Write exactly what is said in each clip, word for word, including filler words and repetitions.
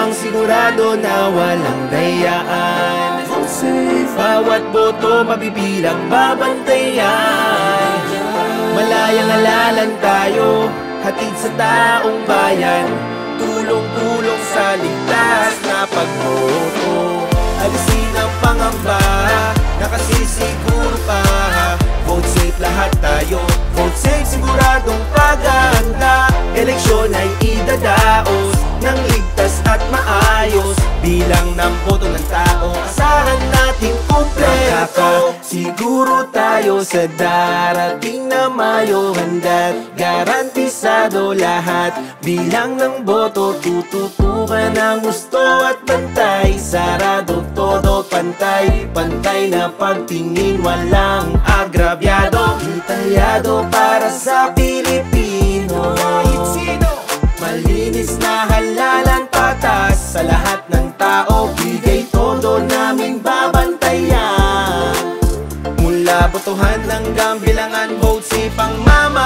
ang sigurado na walang dayaan. Vote safe, bawat boto mabibilang babantayan. Malayang alalan tayo, hatid sa taong bayan. Tulong-tulong sa ligtas na pagboto. Alisin ang pangamba, nakasisiguro pa. Vote safe lahat tayo, vote safe siguradong paghahanda. Eleksyon ay idadaos ng ligtas at maayos. Bilang ng boto ng tao, asahan natin kumpleto. Siguro tayo sa darating na Mayo, handa't garantisado lahat. Bilang ng boto, tututukan ang gusto at bantay. Sarado todo pantay, pantay na pagtingin, walang agrabyado. Detayado para sa Pilipino. Malinis na halalan, patas sa lahat ng tao. Bigay todo naming babantayan. Mula botohan hanggang bilangan, vote safe ang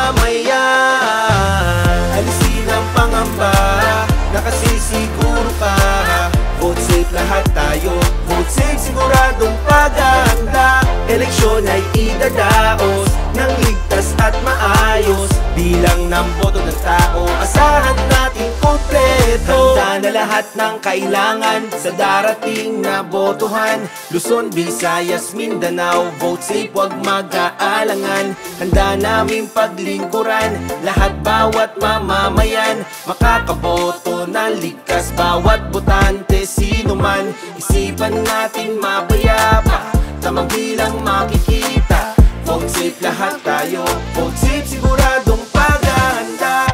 mamamayan. Alisin ang pangamba, nakasisiguro pa. Vote safe lahat tayo, vote safe siguradong paghahanda. Eleksyon ay idadaos ng ligtas at maayos. Bilang ng boto ng tao, asahan natin kumpleto. Handa na lahat ng kailangan sa darating na botohan. Luzon, Visayas, Mindanao, vote safe wag mag-aalangan. Handa namin paglingkuran lahat, bawat mamamayan. Makakaboto na ligtas bawat botante, sino man. Isipan natin mapayapa, tamang bilang makikita. Vote safe lahat tayo, vote safe siguradong paghahanda.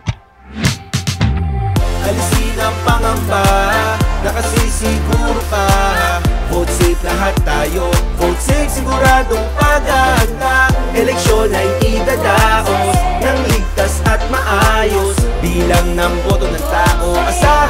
Alisin ang pangamba, nakasisiguro pa. Vote safe lahat tayo, vote safe siguradong paghahanda. Eleksyon ay idadaos ng ligtas at maayos. Bilang ng boto ng tao, asa